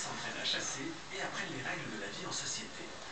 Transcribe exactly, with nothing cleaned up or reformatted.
s'entraînent à chasser et apprennent les règles de la vie en société.